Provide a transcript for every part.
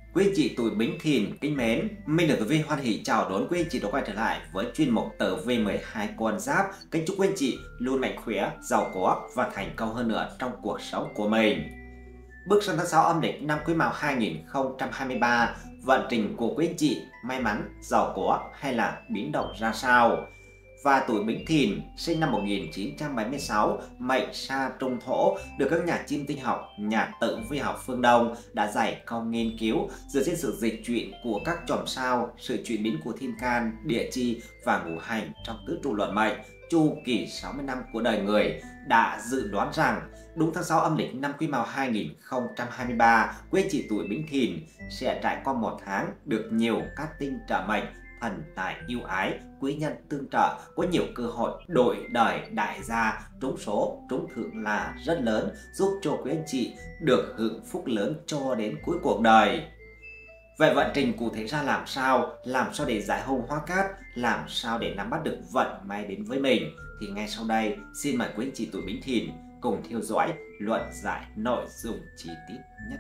Quý anh chị tuổi Bính Thìn kính mến, mình được Tử Vi hoan hỷ chào đón quý anh chị đã quay trở lại với chuyên mục Tử Vi 12 con giáp. Kính chúc quý anh chị luôn mạnh khỏe, giàu có và thành công hơn nữa trong cuộc sống của mình. Bước sang tháng 6 âm lịch năm Quý Mão 2023, vận trình của quý anh chị may mắn, giàu có hay là biến động ra sao? Và tuổi Bính Thìn sinh năm 1976, mệnh Sa Trung Thổ, được các nhà chiêm tinh học, nhà tử vi học phương Đông đã dày công nghiên cứu dựa trên sự dịch chuyển của các chòm sao, sự chuyển biến của thiên can, địa chi và ngũ hành trong tứ trụ luận mệnh, chu kỳ 60 năm của đời người, đã dự đoán rằng đúng tháng 6 âm lịch năm Quý Mão 2023, quý anh chị tuổi Bính Thìn sẽ trải qua một tháng được nhiều cát tinh trợ mệnh, thần tài yêu ái, quý nhân tương trợ, có nhiều cơ hội đổi đời đại gia, trúng số, trúng thưởng là rất lớn, giúp cho quý anh chị được hưởng phúc lớn cho đến cuối cuộc đời. Vậy vận trình cụ thể ra làm sao để giải hung hóa cát, làm sao để nắm bắt được vận may đến với mình? Thì ngay sau đây, xin mời quý anh chị tuổi Bính Thìn cùng theo dõi luận giải nội dung chi tiết nhất.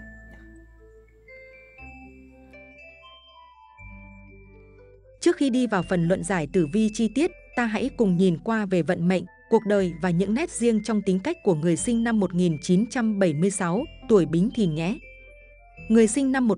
Trước khi đi vào phần luận giải tử vi chi tiết, ta hãy cùng nhìn qua về vận mệnh, cuộc đời và những nét riêng trong tính cách của người sinh năm 1976, tuổi Bính Thìn nhé. Người sinh năm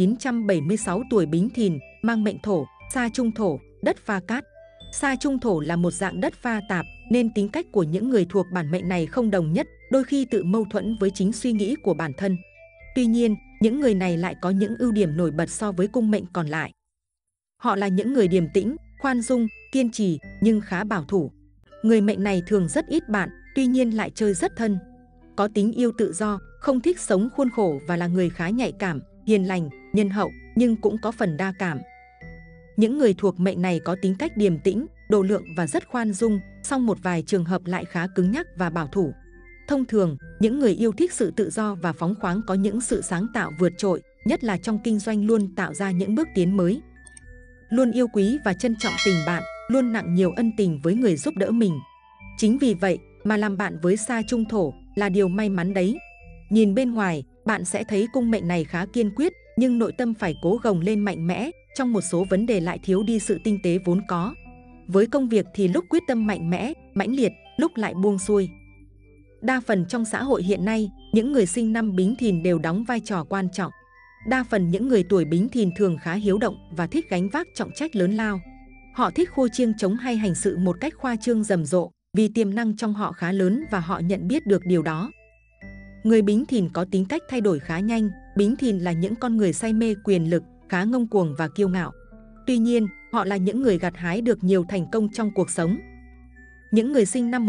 1976 tuổi Bính Thìn mang mệnh thổ, sa trung thổ, đất pha cát. Sa trung thổ là một dạng đất pha tạp nên tính cách của những người thuộc bản mệnh này không đồng nhất, đôi khi tự mâu thuẫn với chính suy nghĩ của bản thân. Tuy nhiên, những người này lại có những ưu điểm nổi bật so với cung mệnh còn lại. Họ là những người điềm tĩnh, khoan dung, kiên trì nhưng khá bảo thủ. Người mệnh này thường rất ít bạn, tuy nhiên lại chơi rất thân. Có tính yêu tự do, không thích sống khuôn khổ và là người khá nhạy cảm, hiền lành, nhân hậu nhưng cũng có phần đa cảm. Những người thuộc mệnh này có tính cách điềm tĩnh, độ lượng và rất khoan dung, song một vài trường hợp lại khá cứng nhắc và bảo thủ. Thông thường, những người yêu thích sự tự do và phóng khoáng có những sự sáng tạo vượt trội, nhất là trong kinh doanh luôn tạo ra những bước tiến mới. Luôn yêu quý và trân trọng tình bạn, luôn nặng nhiều ân tình với người giúp đỡ mình. Chính vì vậy mà làm bạn với sa trung thổ là điều may mắn đấy. Nhìn bên ngoài, bạn sẽ thấy cung mệnh này khá kiên quyết, nhưng nội tâm phải cố gồng lên mạnh mẽ, trong một số vấn đề lại thiếu đi sự tinh tế vốn có. Với công việc thì lúc quyết tâm mạnh mẽ, mãnh liệt, lúc lại buông xuôi. Đa phần trong xã hội hiện nay, những người sinh năm Bính Thìn đều đóng vai trò quan trọng. Đa phần những người tuổi Bính Thìn thường khá hiếu động và thích gánh vác trọng trách lớn lao. Họ thích khua chiêng trống hay hành sự một cách khoa trương rầm rộ, vì tiềm năng trong họ khá lớn và họ nhận biết được điều đó. Người Bính Thìn có tính cách thay đổi khá nhanh. Bính Thìn là những con người say mê quyền lực, khá ngông cuồng và kiêu ngạo. Tuy nhiên, họ là những người gặt hái được nhiều thành công trong cuộc sống. Những người sinh năm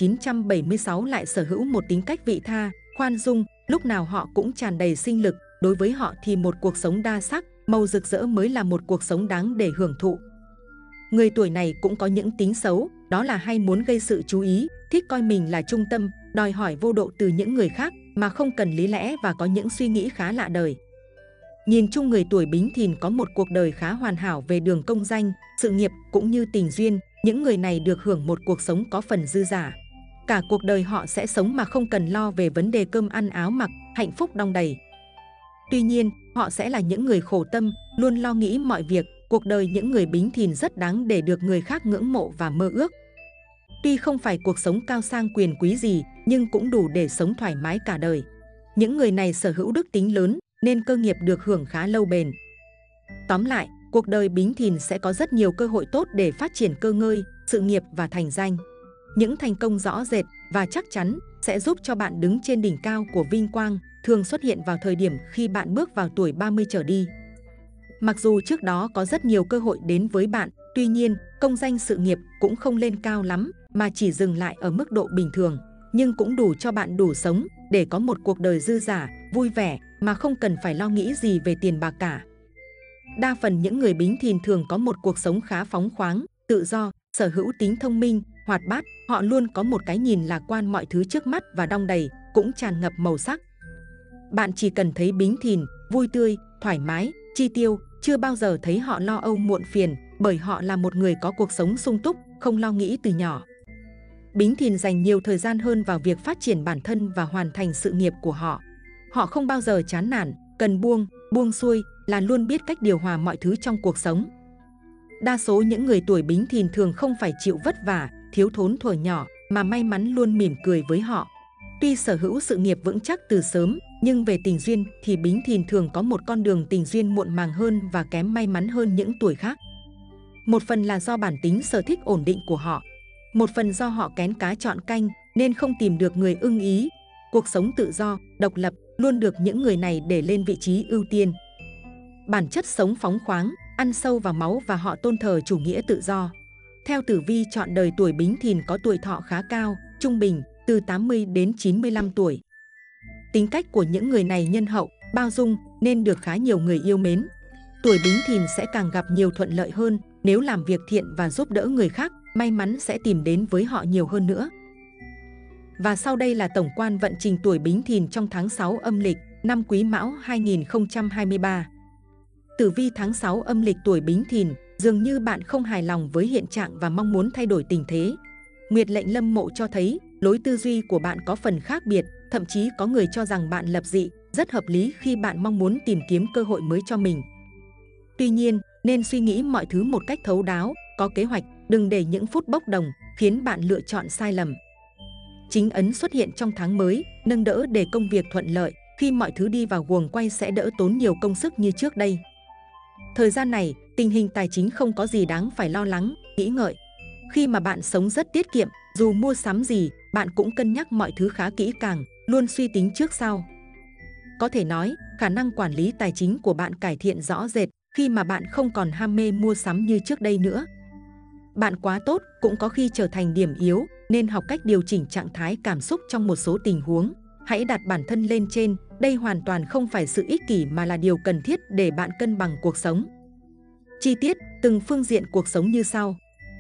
1976 lại sở hữu một tính cách vị tha, khoan dung, lúc nào họ cũng tràn đầy sinh lực. Đối với họ thì một cuộc sống đa sắc, màu rực rỡ mới là một cuộc sống đáng để hưởng thụ. Người tuổi này cũng có những tính xấu, đó là hay muốn gây sự chú ý, thích coi mình là trung tâm, đòi hỏi vô độ từ những người khác mà không cần lý lẽ và có những suy nghĩ khá lạ đời. Nhìn chung người tuổi Bính Thìn có một cuộc đời khá hoàn hảo về đường công danh, sự nghiệp cũng như tình duyên, những người này được hưởng một cuộc sống có phần dư dả. Cả cuộc đời họ sẽ sống mà không cần lo về vấn đề cơm ăn áo mặc, hạnh phúc đong đầy. Tuy nhiên, họ sẽ là những người khổ tâm, luôn lo nghĩ mọi việc. Cuộc đời những người Bính Thìn rất đáng để được người khác ngưỡng mộ và mơ ước. Tuy không phải cuộc sống cao sang quyền quý gì, nhưng cũng đủ để sống thoải mái cả đời. Những người này sở hữu đức tính lớn, nên cơ nghiệp được hưởng khá lâu bền. Tóm lại, cuộc đời Bính Thìn sẽ có rất nhiều cơ hội tốt để phát triển cơ ngơi, sự nghiệp và thành danh. Những thành công rõ rệt và chắc chắn sẽ giúp cho bạn đứng trên đỉnh cao của vinh quang, thường xuất hiện vào thời điểm khi bạn bước vào tuổi 30 trở đi. Mặc dù trước đó có rất nhiều cơ hội đến với bạn, tuy nhiên, công danh sự nghiệp cũng không lên cao lắm, mà chỉ dừng lại ở mức độ bình thường, nhưng cũng đủ cho bạn đủ sống để có một cuộc đời dư dả, vui vẻ mà không cần phải lo nghĩ gì về tiền bạc cả. Đa phần những người Bính Thìn thường có một cuộc sống khá phóng khoáng, tự do, sở hữu tính thông minh, hoạt bát, họ luôn có một cái nhìn lạc quan mọi thứ trước mắt và đong đầy, cũng tràn ngập màu sắc. Bạn chỉ cần thấy Bính Thìn vui tươi, thoải mái, chi tiêu, chưa bao giờ thấy họ lo âu muộn phiền, bởi họ là một người có cuộc sống sung túc, không lo nghĩ từ nhỏ. Bính Thìn dành nhiều thời gian hơn vào việc phát triển bản thân và hoàn thành sự nghiệp của họ. Họ không bao giờ chán nản, cần buông xuôi, là luôn biết cách điều hòa mọi thứ trong cuộc sống. Đa số những người tuổi Bính Thìn thường không phải chịu vất vả, thiếu thốn thuở nhỏ, mà may mắn luôn mỉm cười với họ. Tuy sở hữu sự nghiệp vững chắc từ sớm, nhưng về tình duyên thì Bính Thìn thường có một con đường tình duyên muộn màng hơn và kém may mắn hơn những tuổi khác. Một phần là do bản tính sở thích ổn định của họ, một phần do họ kén cá chọn canh nên không tìm được người ưng ý. Cuộc sống tự do, độc lập luôn được những người này để lên vị trí ưu tiên. Bản chất sống phóng khoáng, ăn sâu vào máu và họ tôn thờ chủ nghĩa tự do. Theo tử vi chọn đời, tuổi Bính Thìn có tuổi thọ khá cao, trung bình, từ 80 đến 95 tuổi. Tính cách của những người này nhân hậu, bao dung nên được khá nhiều người yêu mến. Tuổi Bính Thìn sẽ càng gặp nhiều thuận lợi hơn nếu làm việc thiện và giúp đỡ người khác, may mắn sẽ tìm đến với họ nhiều hơn nữa. Và sau đây là tổng quan vận trình tuổi Bính Thìn trong tháng 6 âm lịch, năm Quý Mão 2023. Tử vi tháng 6 âm lịch tuổi Bính Thìn, dường như bạn không hài lòng với hiện trạng và mong muốn thay đổi tình thế. Nguyệt lệnh Lâm Mộ cho thấy lối tư duy của bạn có phần khác biệt, thậm chí có người cho rằng bạn lập dị, rất hợp lý khi bạn mong muốn tìm kiếm cơ hội mới cho mình. Tuy nhiên, nên suy nghĩ mọi thứ một cách thấu đáo, có kế hoạch, đừng để những phút bốc đồng khiến bạn lựa chọn sai lầm. Chính ấn xuất hiện trong tháng mới, nâng đỡ để công việc thuận lợi, khi mọi thứ đi vào guồng quay sẽ đỡ tốn nhiều công sức như trước đây. Thời gian này, tình hình tài chính không có gì đáng phải lo lắng, nghĩ ngợi. Khi mà bạn sống rất tiết kiệm, dù mua sắm gì, bạn cũng cân nhắc mọi thứ khá kỹ càng, luôn suy tính trước sau. Có thể nói, khả năng quản lý tài chính của bạn cải thiện rõ rệt khi mà bạn không còn ham mê mua sắm như trước đây nữa. Bạn quá tốt cũng có khi trở thành điểm yếu, nên học cách điều chỉnh trạng thái cảm xúc trong một số tình huống. Hãy đặt bản thân lên trên, đây hoàn toàn không phải sự ích kỷ mà là điều cần thiết để bạn cân bằng cuộc sống. Chi tiết, từng phương diện cuộc sống như sau.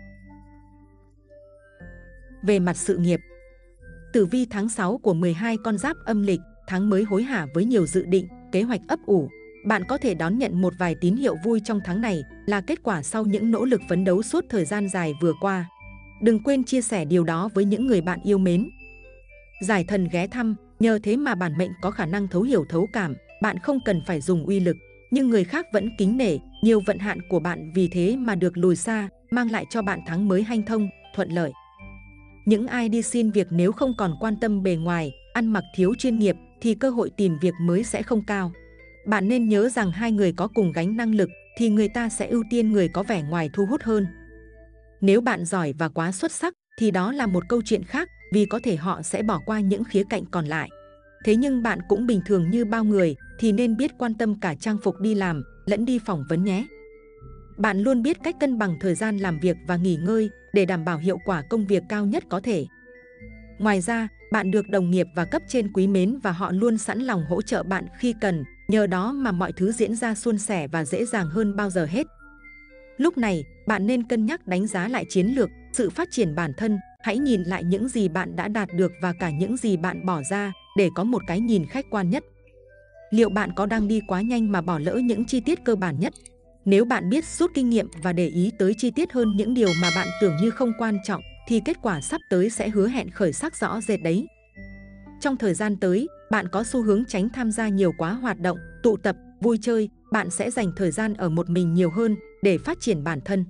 Về mặt sự nghiệp, tử vi tháng 6 của 12 con giáp âm lịch, tháng mới hối hả với nhiều dự định, kế hoạch ấp ủ. Bạn có thể đón nhận một vài tín hiệu vui trong tháng này là kết quả sau những nỗ lực phấn đấu suốt thời gian dài vừa qua. Đừng quên chia sẻ điều đó với những người bạn yêu mến. Giải thần ghé thăm, nhờ thế mà bản mệnh có khả năng thấu hiểu thấu cảm, bạn không cần phải dùng uy lực, nhưng người khác vẫn kính nể, nhiều vận hạn của bạn vì thế mà được lùi xa, mang lại cho bạn tháng mới hanh thông, thuận lợi. Những ai đi xin việc nếu không còn quan tâm bề ngoài, ăn mặc thiếu chuyên nghiệp thì cơ hội tìm việc mới sẽ không cao. Bạn nên nhớ rằng hai người có cùng gánh năng lực thì người ta sẽ ưu tiên người có vẻ ngoài thu hút hơn. Nếu bạn giỏi và quá xuất sắc thì đó là một câu chuyện khác, vì có thể họ sẽ bỏ qua những khía cạnh còn lại. Thế nhưng bạn cũng bình thường như bao người thì nên biết quan tâm cả trang phục đi làm lẫn đi phỏng vấn nhé. Bạn luôn biết cách cân bằng thời gian làm việc và nghỉ ngơi để đảm bảo hiệu quả công việc cao nhất có thể. Ngoài ra, bạn được đồng nghiệp và cấp trên quý mến và họ luôn sẵn lòng hỗ trợ bạn khi cần, nhờ đó mà mọi thứ diễn ra suôn sẻ và dễ dàng hơn bao giờ hết. Lúc này, bạn nên cân nhắc đánh giá lại chiến lược, sự phát triển bản thân, hãy nhìn lại những gì bạn đã đạt được và cả những gì bạn bỏ ra để có một cái nhìn khách quan nhất. Liệu bạn có đang đi quá nhanh mà bỏ lỡ những chi tiết cơ bản nhất? Nếu bạn biết rút kinh nghiệm và để ý tới chi tiết hơn những điều mà bạn tưởng như không quan trọng, thì kết quả sắp tới sẽ hứa hẹn khởi sắc rõ rệt đấy. Trong thời gian tới, bạn có xu hướng tránh tham gia nhiều quá hoạt động, tụ tập, vui chơi, bạn sẽ dành thời gian ở một mình nhiều hơn để phát triển bản thân.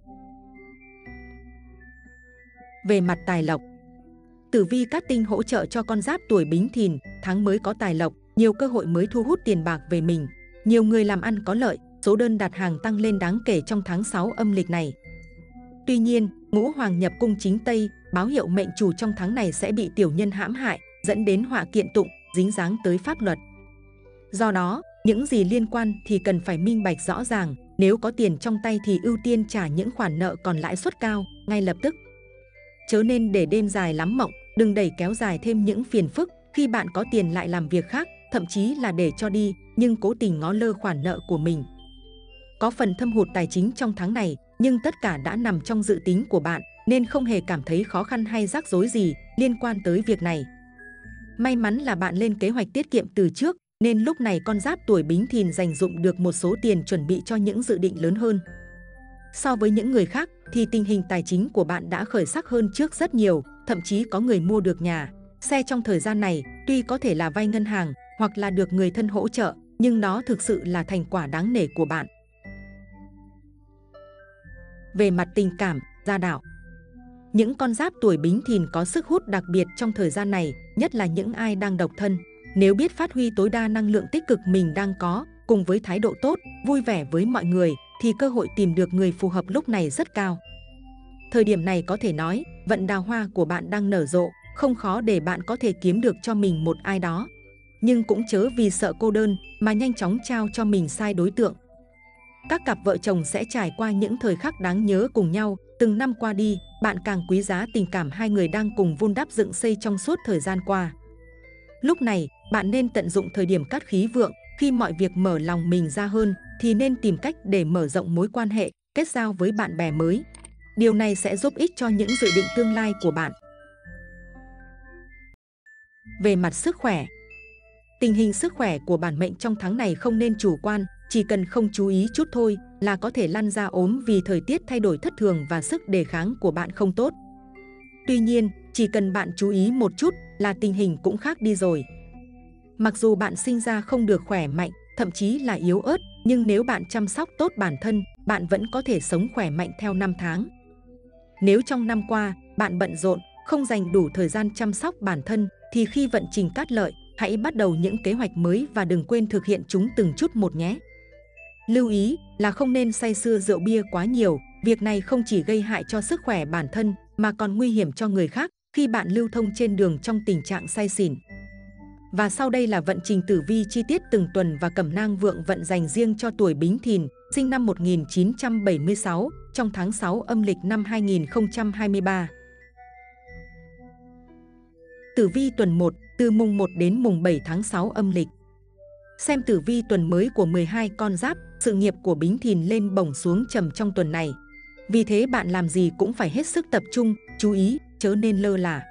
Về mặt tài lộc, tử vi cát tinh hỗ trợ cho con giáp tuổi Bính Thìn, tháng mới có tài lộc, nhiều cơ hội mới thu hút tiền bạc về mình. Nhiều người làm ăn có lợi, số đơn đặt hàng tăng lên đáng kể trong tháng 6 âm lịch này. Tuy nhiên, ngũ hoàng nhập cung chính Tây, báo hiệu mệnh chủ trong tháng này sẽ bị tiểu nhân hãm hại, dẫn đến họa kiện tụng, dính dáng tới pháp luật. Do đó, những gì liên quan thì cần phải minh bạch rõ ràng, nếu có tiền trong tay thì ưu tiên trả những khoản nợ còn lãi suất cao, ngay lập tức. Chớ nên để đêm dài lắm mộng, đừng đẩy kéo dài thêm những phiền phức, khi bạn có tiền lại làm việc khác, thậm chí là để cho đi, nhưng cố tình ngó lơ khoản nợ của mình. Có phần thâm hụt tài chính trong tháng này, nhưng tất cả đã nằm trong dự tính của bạn, nên không hề cảm thấy khó khăn hay rắc rối gì liên quan tới việc này. May mắn là bạn lên kế hoạch tiết kiệm từ trước, nên lúc này con giáp tuổi Bính Thìn dành dụm được một số tiền chuẩn bị cho những dự định lớn hơn. So với những người khác thì tình hình tài chính của bạn đã khởi sắc hơn trước rất nhiều, thậm chí có người mua được nhà, xe trong thời gian này, tuy có thể là vay ngân hàng hoặc là được người thân hỗ trợ, nhưng nó thực sự là thành quả đáng nể của bạn. Về mặt tình cảm, gia đạo, những con giáp tuổi Bính Thìn có sức hút đặc biệt trong thời gian này, nhất là những ai đang độc thân. Nếu biết phát huy tối đa năng lượng tích cực mình đang có, cùng với thái độ tốt, vui vẻ với mọi người, thì cơ hội tìm được người phù hợp lúc này rất cao. Thời điểm này có thể nói, vận đào hoa của bạn đang nở rộ, không khó để bạn có thể kiếm được cho mình một ai đó. Nhưng cũng chớ vì sợ cô đơn mà nhanh chóng trao cho mình sai đối tượng. Các cặp vợ chồng sẽ trải qua những thời khắc đáng nhớ cùng nhau, từng năm qua đi, bạn càng quý giá tình cảm hai người đang cùng vun đắp dựng xây trong suốt thời gian qua. Lúc này, bạn nên tận dụng thời điểm cát khí vượng, khi mọi việc mở lòng mình ra hơn, thì nên tìm cách để mở rộng mối quan hệ, kết giao với bạn bè mới. Điều này sẽ giúp ích cho những dự định tương lai của bạn. Về mặt sức khỏe, tình hình sức khỏe của bản mệnh trong tháng này không nên chủ quan, chỉ cần không chú ý chút thôi là có thể lăn ra ốm vì thời tiết thay đổi thất thường và sức đề kháng của bạn không tốt. Tuy nhiên, chỉ cần bạn chú ý một chút là tình hình cũng khác đi rồi. Mặc dù bạn sinh ra không được khỏe mạnh, thậm chí là yếu ớt, nhưng nếu bạn chăm sóc tốt bản thân, bạn vẫn có thể sống khỏe mạnh theo năm tháng. Nếu trong năm qua, bạn bận rộn, không dành đủ thời gian chăm sóc bản thân, thì khi vận trình cát lợi, hãy bắt đầu những kế hoạch mới và đừng quên thực hiện chúng từng chút một nhé. Lưu ý là không nên say sưa rượu bia quá nhiều, việc này không chỉ gây hại cho sức khỏe bản thân mà còn nguy hiểm cho người khác khi bạn lưu thông trên đường trong tình trạng say xỉn. Và sau đây là vận trình tử vi chi tiết từng tuần và cẩm nang vượng vận dành riêng cho tuổi Bính Thìn, sinh năm 1976, trong tháng 6 âm lịch năm 2023. Tử vi tuần 1, từ mùng 1 đến mùng 7 tháng 6 âm lịch. Xem tử vi tuần mới của 12 con giáp, sự nghiệp của Bính Thìn lên bổng xuống trầm trong tuần này. Vì thế bạn làm gì cũng phải hết sức tập trung, chú ý, chớ nên lơ là.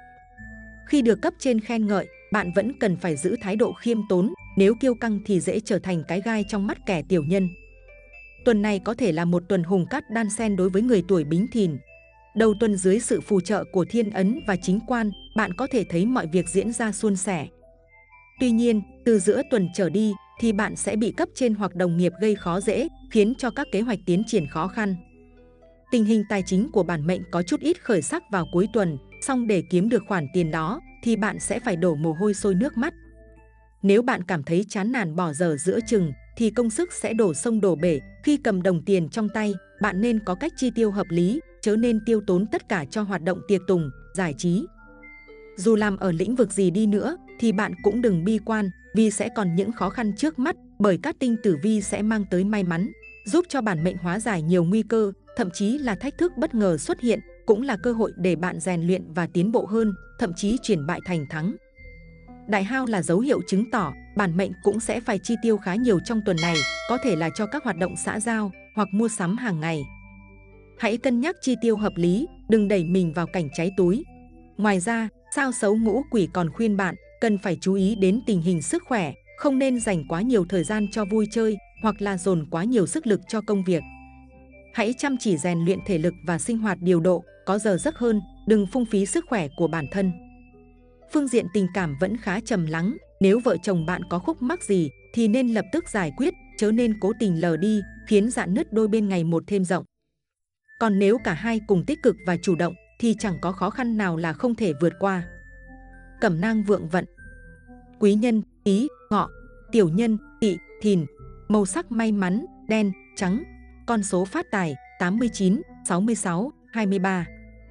Khi được cấp trên khen ngợi, bạn vẫn cần phải giữ thái độ khiêm tốn, nếu kiêu căng thì dễ trở thành cái gai trong mắt kẻ tiểu nhân. Tuần này có thể là một tuần hùng cát đan xen đối với người tuổi Bính Thìn. Đầu tuần dưới sự phù trợ của thiên ấn và chính quan, bạn có thể thấy mọi việc diễn ra suôn sẻ. Tuy nhiên, từ giữa tuần trở đi thì bạn sẽ bị cấp trên hoặc đồng nghiệp gây khó dễ, khiến cho các kế hoạch tiến triển khó khăn. Tình hình tài chính của bản mệnh có chút ít khởi sắc vào cuối tuần, song để kiếm được khoản tiền đó thì bạn sẽ phải đổ mồ hôi sôi nước mắt. Nếu bạn cảm thấy chán nản bỏ dở giữa chừng thì công sức sẽ đổ sông đổ bể. Khi cầm đồng tiền trong tay, bạn nên có cách chi tiêu hợp lý, chớ nên tiêu tốn tất cả cho hoạt động tiệc tùng, giải trí. Dù làm ở lĩnh vực gì đi nữa thì bạn cũng đừng bi quan, vì sẽ còn những khó khăn trước mắt, bởi các tinh tử vi sẽ mang tới may mắn, giúp cho bản mệnh hóa giải nhiều nguy cơ, thậm chí là thách thức bất ngờ xuất hiện, cũng là cơ hội để bạn rèn luyện và tiến bộ hơn, thậm chí chuyển bại thành thắng. Đại hao là dấu hiệu chứng tỏ bản mệnh cũng sẽ phải chi tiêu khá nhiều trong tuần này, có thể là cho các hoạt động xã giao hoặc mua sắm hàng ngày. Hãy cân nhắc chi tiêu hợp lý, đừng đẩy mình vào cảnh cháy túi. Ngoài ra, sao xấu ngũ quỷ còn khuyên bạn cần phải chú ý đến tình hình sức khỏe, không nên dành quá nhiều thời gian cho vui chơi hoặc là dồn quá nhiều sức lực cho công việc. Hãy chăm chỉ rèn luyện thể lực và sinh hoạt điều độ, có giờ giấc hơn, đừng phung phí sức khỏe của bản thân. Phương diện tình cảm vẫn khá trầm lắng, nếu vợ chồng bạn có khúc mắc gì thì nên lập tức giải quyết, chớ nên cố tình lờ đi, khiến rạn nứt đôi bên ngày một thêm rộng. Còn nếu cả hai cùng tích cực và chủ động thì chẳng có khó khăn nào là không thể vượt qua. Cẩm nang vượng vận. Quý nhân, Tý, Ngọ, tiểu nhân, Tỵ, Thìn. Màu sắc may mắn, đen, trắng. Con số phát tài, 89, 66, 23.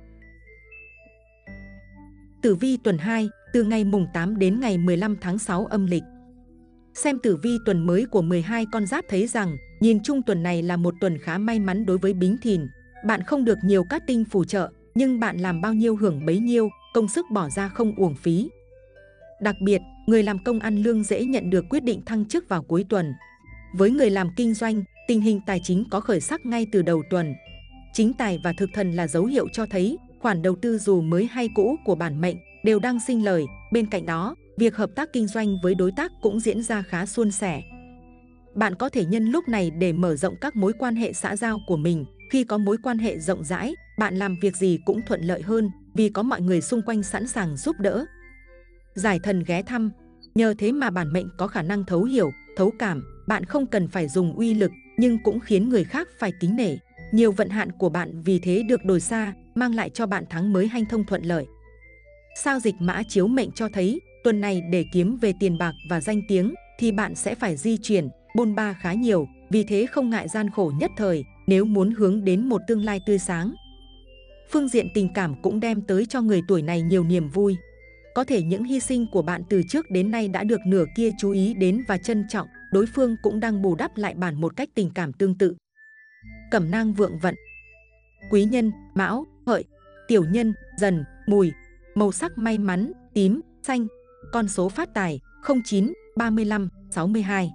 Tử vi tuần 2, từ ngày mùng 8 đến ngày 15 tháng 6 âm lịch. Xem tử vi tuần mới của 12 con giáp thấy rằng, nhìn chung tuần này là một tuần khá may mắn đối với Bính Thìn. Bạn không được nhiều cát tinh phù trợ, nhưng bạn làm bao nhiêu hưởng bấy nhiêu, công sức bỏ ra không uổng phí. Đặc biệt, người làm công ăn lương dễ nhận được quyết định thăng chức vào cuối tuần. Với người làm kinh doanh, tình hình tài chính có khởi sắc ngay từ đầu tuần. Chính tài và thực thần là dấu hiệu cho thấy khoản đầu tư dù mới hay cũ của bản mệnh đều đang sinh lời. Bên cạnh đó, việc hợp tác kinh doanh với đối tác cũng diễn ra khá suôn sẻ. Bạn có thể nhân lúc này để mở rộng các mối quan hệ xã giao của mình. Khi có mối quan hệ rộng rãi, bạn làm việc gì cũng thuận lợi hơn vì có mọi người xung quanh sẵn sàng giúp đỡ. Giải thần ghé thăm. Nhờ thế mà bản mệnh có khả năng thấu hiểu, thấu cảm, bạn không cần phải dùng uy lực nhưng cũng khiến người khác phải kính nể. Nhiều vận hạn của bạn vì thế được đổi xa, mang lại cho bạn tháng mới hanh thông thuận lợi. Sao dịch mã chiếu mệnh cho thấy, tuần này để kiếm về tiền bạc và danh tiếng thì bạn sẽ phải di chuyển, bôn ba khá nhiều, vì thế không ngại gian khổ nhất thời nếu muốn hướng đến một tương lai tươi sáng. Phương diện tình cảm cũng đem tới cho người tuổi này nhiều niềm vui. Có thể những hy sinh của bạn từ trước đến nay đã được nửa kia chú ý đến và trân trọng, đối phương cũng đang bù đắp lại bạn một cách tình cảm tương tự. Cẩm nang vượng vận. Quý nhân, Mão, Hợi. Tiểu nhân, Dần, Mùi. Màu sắc may mắn, tím, xanh. Con số phát tài, 09, 35, 62.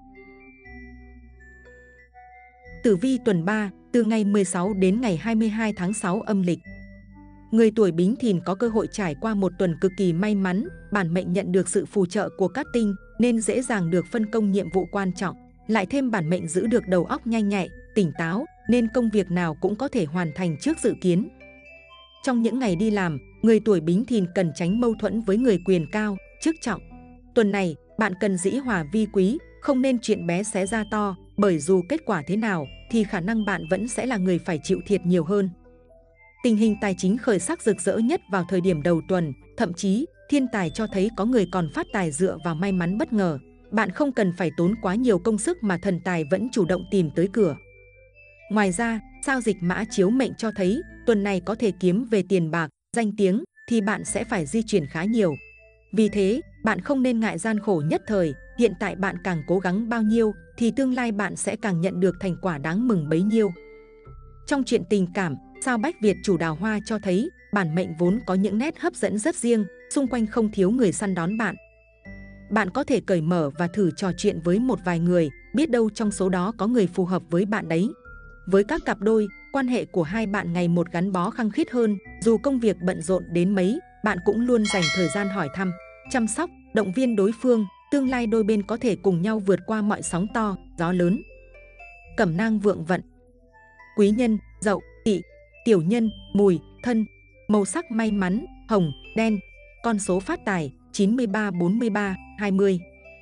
Tử vi tuần 3, từ ngày 16 đến ngày 22 tháng 6 âm lịch. Người tuổi Bính Thìn có cơ hội trải qua một tuần cực kỳ may mắn, bản mệnh nhận được sự phù trợ của các tinh nên dễ dàng được phân công nhiệm vụ quan trọng. Lại thêm bản mệnh giữ được đầu óc nhanh nhạy, tỉnh táo nên công việc nào cũng có thể hoàn thành trước dự kiến. Trong những ngày đi làm, người tuổi Bính Thìn cần tránh mâu thuẫn với người quyền cao, chức trọng. Tuần này, bạn cần dĩ hòa vi quý, không nên chuyện bé xé ra to, bởi dù kết quả thế nào thì khả năng bạn vẫn sẽ là người phải chịu thiệt nhiều hơn. Tình hình tài chính khởi sắc rực rỡ nhất vào thời điểm đầu tuần, thậm chí thiên tài cho thấy có người còn phát tài dựa vào may mắn bất ngờ. Bạn không cần phải tốn quá nhiều công sức mà thần tài vẫn chủ động tìm tới cửa. Ngoài ra, sao dịch mã chiếu mệnh cho thấy tuần này có thể kiếm về tiền bạc, danh tiếng thì bạn sẽ phải di chuyển khá nhiều. Vì thế, bạn không nên ngại gian khổ nhất thời, hiện tại bạn càng cố gắng bao nhiêu thì tương lai bạn sẽ càng nhận được thành quả đáng mừng bấy nhiêu. Trong chuyện tình cảm, sao Bách Việt chủ đào hoa cho thấy bản mệnh vốn có những nét hấp dẫn rất riêng, xung quanh không thiếu người săn đón bạn. Bạn có thể cởi mở và thử trò chuyện với một vài người, biết đâu trong số đó có người phù hợp với bạn đấy. Với các cặp đôi, quan hệ của hai bạn ngày một gắn bó khăng khít hơn, dù công việc bận rộn đến mấy, bạn cũng luôn dành thời gian hỏi thăm, chăm sóc, động viên đối phương, tương lai đôi bên có thể cùng nhau vượt qua mọi sóng to, gió lớn. Cẩm nang vượng vận. Quý nhân, Dậu, Tỵ. Tiểu nhân, Mùi, Thân. Màu sắc may mắn, hồng, đen. Con số phát tài, 93, 43, 20.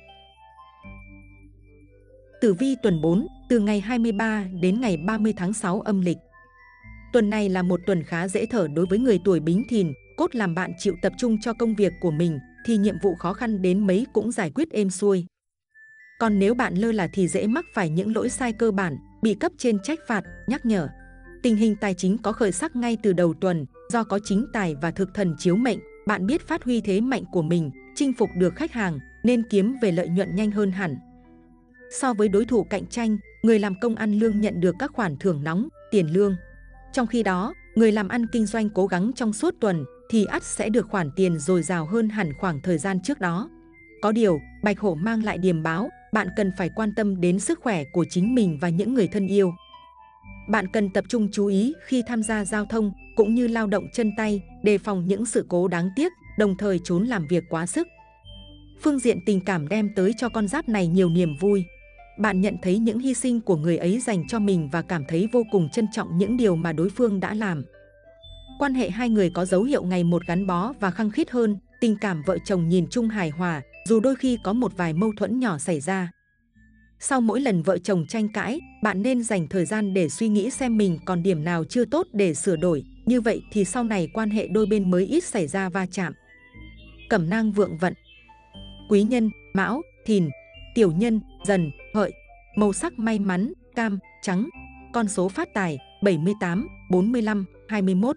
Tử vi tuần 4, từ ngày 23 đến ngày 30 tháng 6 âm lịch. Tuần này là một tuần khá dễ thở đối với người tuổi Bính Thìn, cốt làm bạn chịu tập trung cho công việc của mình thì nhiệm vụ khó khăn đến mấy cũng giải quyết êm xuôi. Còn nếu bạn lơ là thì dễ mắc phải những lỗi sai cơ bản, bị cấp trên trách phạt, nhắc nhở. Tình hình tài chính có khởi sắc ngay từ đầu tuần, do có chính tài và thực thần chiếu mệnh, bạn biết phát huy thế mạnh của mình, chinh phục được khách hàng nên kiếm về lợi nhuận nhanh hơn hẳn. So với đối thủ cạnh tranh, người làm công ăn lương nhận được các khoản thưởng nóng, tiền lương. Trong khi đó, người làm ăn kinh doanh cố gắng trong suốt tuần thì ắt sẽ được khoản tiền dồi dào hơn hẳn khoảng thời gian trước đó. Có điều, Bạch Hổ mang lại điềm báo, bạn cần phải quan tâm đến sức khỏe của chính mình và những người thân yêu. Bạn cần tập trung chú ý khi tham gia giao thông cũng như lao động chân tay, đề phòng những sự cố đáng tiếc, đồng thời trốn làm việc quá sức. Phương diện tình cảm đem tới cho con giáp này nhiều niềm vui. Bạn nhận thấy những hy sinh của người ấy dành cho mình và cảm thấy vô cùng trân trọng những điều mà đối phương đã làm. Quan hệ hai người có dấu hiệu ngày một gắn bó và khăng khít hơn, tình cảm vợ chồng nhìn chung hài hòa, dù đôi khi có một vài mâu thuẫn nhỏ xảy ra. Sau mỗi lần vợ chồng tranh cãi, bạn nên dành thời gian để suy nghĩ xem mình còn điểm nào chưa tốt để sửa đổi, như vậy thì sau này quan hệ đôi bên mới ít xảy ra va chạm. Cẩm nang vượng vận. Quý nhân, Mão, Thìn. Tiểu nhân, Dần, Hợi. Màu sắc may mắn, cam, trắng. Con số phát tài, 78, 45, 21.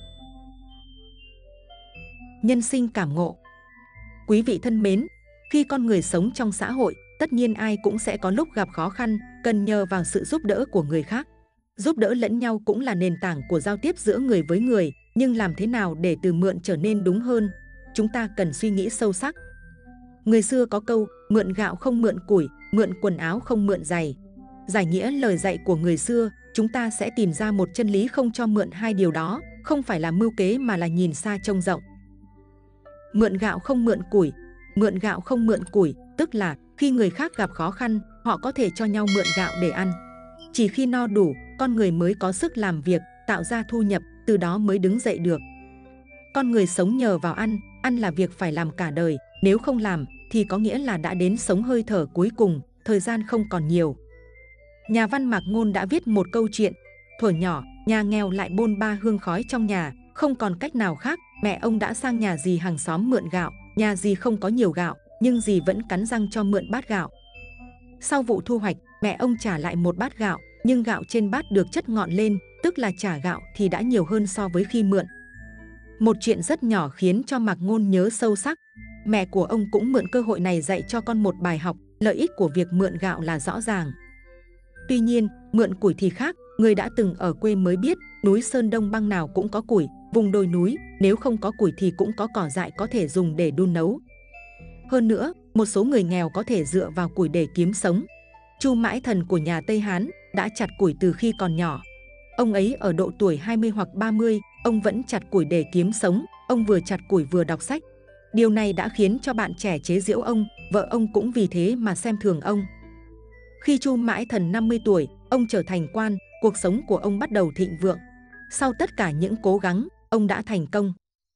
Nhân sinh cảm ngộ. Quý vị thân mến, khi con người sống trong xã hội, tất nhiên ai cũng sẽ có lúc gặp khó khăn, cần nhờ vào sự giúp đỡ của người khác. Giúp đỡ lẫn nhau cũng là nền tảng của giao tiếp giữa người với người, nhưng làm thế nào để từ mượn trở nên đúng hơn? Chúng ta cần suy nghĩ sâu sắc. Người xưa có câu, mượn gạo không mượn củi, mượn quần áo không mượn giày. Giải nghĩa lời dạy của người xưa, chúng ta sẽ tìm ra một chân lý không cho mượn hai điều đó, không phải là mưu kế mà là nhìn xa trông rộng. Mượn gạo không mượn củi. Mượn gạo không mượn củi, tức là khi người khác gặp khó khăn, họ có thể cho nhau mượn gạo để ăn. Chỉ khi no đủ, con người mới có sức làm việc, tạo ra thu nhập, từ đó mới đứng dậy được. Con người sống nhờ vào ăn là việc phải làm cả đời, nếu không làm thì có nghĩa là đã đến sống hơi thở cuối cùng, thời gian không còn nhiều. Nhà văn Mạc Ngôn đã viết một câu chuyện. Thuở nhỏ, nhà nghèo lại bôn ba hương khói trong nhà, không còn cách nào khác, mẹ ông đã sang nhà dì hàng xóm mượn gạo. Nhà dì không có nhiều gạo, nhưng dì vẫn cắn răng cho mượn bát gạo. Sau vụ thu hoạch, mẹ ông trả lại một bát gạo, nhưng gạo trên bát được chất ngọn lên, tức là trả gạo thì đã nhiều hơn so với khi mượn. Một chuyện rất nhỏ khiến cho Mạc Ngôn nhớ sâu sắc. Mẹ của ông cũng mượn cơ hội này dạy cho con một bài học, lợi ích của việc mượn gạo là rõ ràng. Tuy nhiên, mượn củi thì khác, người đã từng ở quê mới biết, núi Sơn Đông băng nào cũng có củi, vùng đồi núi, nếu không có củi thì cũng có cỏ dại có thể dùng để đun nấu. Hơn nữa, một số người nghèo có thể dựa vào củi để kiếm sống. Chu Mãi Thần của nhà Tây Hán đã chặt củi từ khi còn nhỏ. Ông ấy ở độ tuổi 20 hoặc 30, ông vẫn chặt củi để kiếm sống, ông vừa chặt củi vừa đọc sách. Điều này đã khiến cho bạn trẻ chế giễu ông, vợ ông cũng vì thế mà xem thường ông. Khi Chu Mãi Thần 50 tuổi, ông trở thành quan, cuộc sống của ông bắt đầu thịnh vượng. Sau tất cả những cố gắng, ông đã thành công.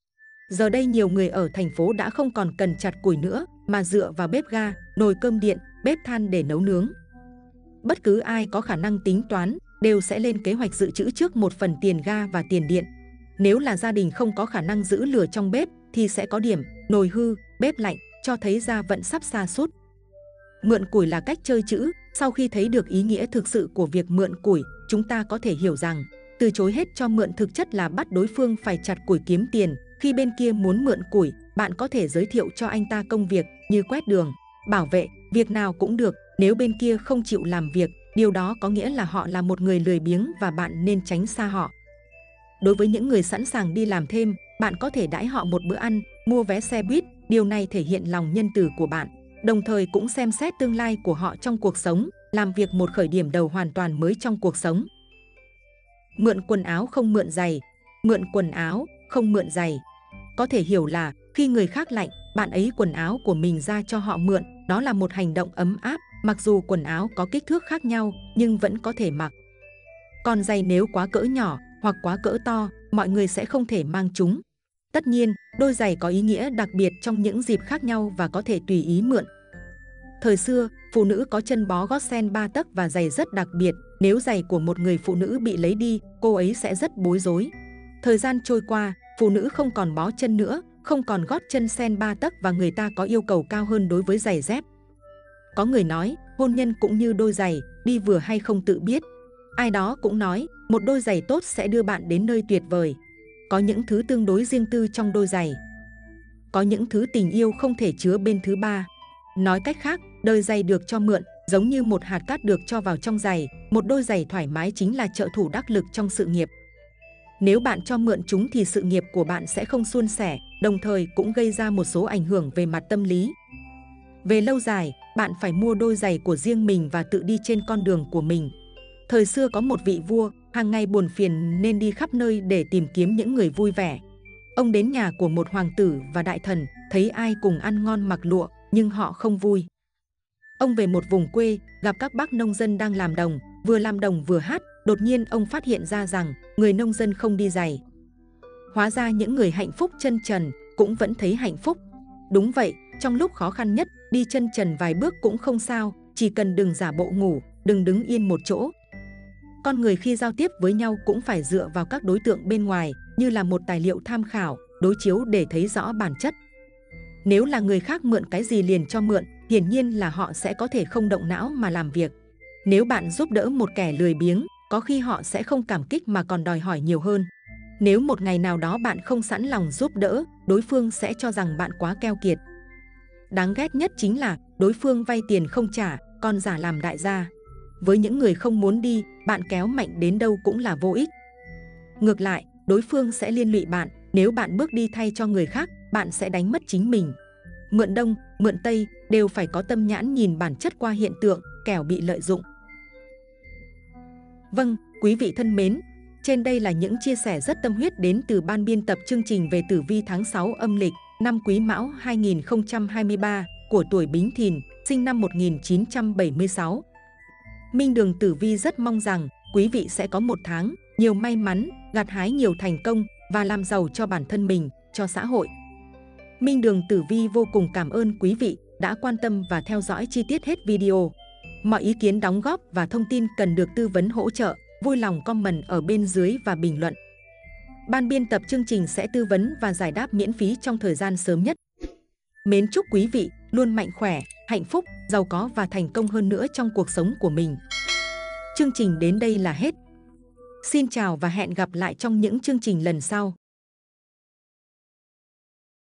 Giờ đây nhiều người ở thành phố đã không còn cần chặt củi nữa, mà dựa vào bếp ga, nồi cơm điện, bếp than để nấu nướng. Bất cứ ai có khả năng tính toán, đều sẽ lên kế hoạch dự trữ trước một phần tiền ga và tiền điện. Nếu là gia đình không có khả năng giữ lửa trong bếp, thì sẽ có điểm, nồi hư, bếp lạnh, cho thấy gia vận sắp sa sút. Mượn củi là cách chơi chữ. Sau khi thấy được ý nghĩa thực sự của việc mượn củi, chúng ta có thể hiểu rằng từ chối hết cho mượn thực chất là bắt đối phương phải chặt củi kiếm tiền. Khi bên kia muốn mượn củi, bạn có thể giới thiệu cho anh ta công việc như quét đường, bảo vệ, việc nào cũng được. Nếu bên kia không chịu làm việc, điều đó có nghĩa là họ là một người lười biếng và bạn nên tránh xa họ. Đối với những người sẵn sàng đi làm thêm, bạn có thể đãi họ một bữa ăn, mua vé xe buýt. Điều này thể hiện lòng nhân từ của bạn, đồng thời cũng xem xét tương lai của họ trong cuộc sống, làm việc một khởi điểm đầu hoàn toàn mới trong cuộc sống. Mượn quần áo không mượn giày. Mượn quần áo, không mượn giày. Có thể hiểu là khi người khác lạnh, bạn ấy quần áo của mình ra cho họ mượn. Đó là một hành động ấm áp, mặc dù quần áo có kích thước khác nhau nhưng vẫn có thể mặc. Còn giày nếu quá cỡ nhỏ hoặc quá cỡ to, mọi người sẽ không thể mang chúng. Tất nhiên, đôi giày có ý nghĩa đặc biệt trong những dịp khác nhau và có thể tùy ý mượn. Thời xưa, phụ nữ có chân bó gót sen 3 tấc và giày rất đặc biệt. Nếu giày của một người phụ nữ bị lấy đi, cô ấy sẽ rất bối rối. Thời gian trôi qua, phụ nữ không còn bó chân nữa, không còn gót chân sen 3 tấc và người ta có yêu cầu cao hơn đối với giày dép. Có người nói, hôn nhân cũng như đôi giày, đi vừa hay không tự biết. Ai đó cũng nói, một đôi giày tốt sẽ đưa bạn đến nơi tuyệt vời. Có những thứ tương đối riêng tư trong đôi giày. Có những thứ tình yêu không thể chứa bên thứ ba. Nói cách khác, đôi giày được cho mượn, giống như một hạt cát được cho vào trong giày. Một đôi giày thoải mái chính là trợ thủ đắc lực trong sự nghiệp. Nếu bạn cho mượn chúng thì sự nghiệp của bạn sẽ không suôn sẻ, đồng thời cũng gây ra một số ảnh hưởng về mặt tâm lý. Về lâu dài, bạn phải mua đôi giày của riêng mình và tự đi trên con đường của mình. Thời xưa có một vị vua, hàng ngày buồn phiền nên đi khắp nơi để tìm kiếm những người vui vẻ. Ông đến nhà của một hoàng tử và đại thần, thấy ai cùng ăn ngon mặc lụa, nhưng họ không vui. Ông về một vùng quê, gặp các bác nông dân đang làm đồng vừa hát. Đột nhiên ông phát hiện ra rằng người nông dân không đi giày. Hóa ra những người hạnh phúc chân trần cũng vẫn thấy hạnh phúc. Đúng vậy, trong lúc khó khăn nhất, đi chân trần vài bước cũng không sao, chỉ cần đừng giả bộ ngủ, đừng đứng yên một chỗ. Con người khi giao tiếp với nhau cũng phải dựa vào các đối tượng bên ngoài, như là một tài liệu tham khảo, đối chiếu để thấy rõ bản chất. Nếu là người khác mượn cái gì liền cho mượn, hiển nhiên là họ sẽ có thể không động não mà làm việc. Nếu bạn giúp đỡ một kẻ lười biếng, có khi họ sẽ không cảm kích mà còn đòi hỏi nhiều hơn. Nếu một ngày nào đó bạn không sẵn lòng giúp đỡ, đối phương sẽ cho rằng bạn quá keo kiệt. Đáng ghét nhất chính là đối phương vay tiền không trả, còn giả làm đại gia. Với những người không muốn đi, bạn kéo mạnh đến đâu cũng là vô ích. Ngược lại, đối phương sẽ liên lụy bạn. Nếu bạn bước đi thay cho người khác, bạn sẽ đánh mất chính mình. Mượn Đông, mượn Tây đều phải có tâm nhãn nhìn bản chất qua hiện tượng, kẻo bị lợi dụng. Vâng, quý vị thân mến, trên đây là những chia sẻ rất tâm huyết đến từ ban biên tập chương trình về tử vi tháng 6 âm lịch, năm Quý Mão 2023 của tuổi Bính Thìn, sinh năm 1976. Minh Đường Tử Vi rất mong rằng quý vị sẽ có một tháng nhiều may mắn, gặt hái nhiều thành công và làm giàu cho bản thân mình, cho xã hội. Minh Đường Tử Vi vô cùng cảm ơn quý vị đã quan tâm và theo dõi chi tiết hết video. Mọi ý kiến đóng góp và thông tin cần được tư vấn hỗ trợ, vui lòng comment ở bên dưới và bình luận. Ban biên tập chương trình sẽ tư vấn và giải đáp miễn phí trong thời gian sớm nhất. Mến chúc quý vị luôn mạnh khỏe, hạnh phúc, giàu có và thành công hơn nữa trong cuộc sống của mình. Chương trình đến đây là hết. Xin chào và hẹn gặp lại trong những chương trình lần sau.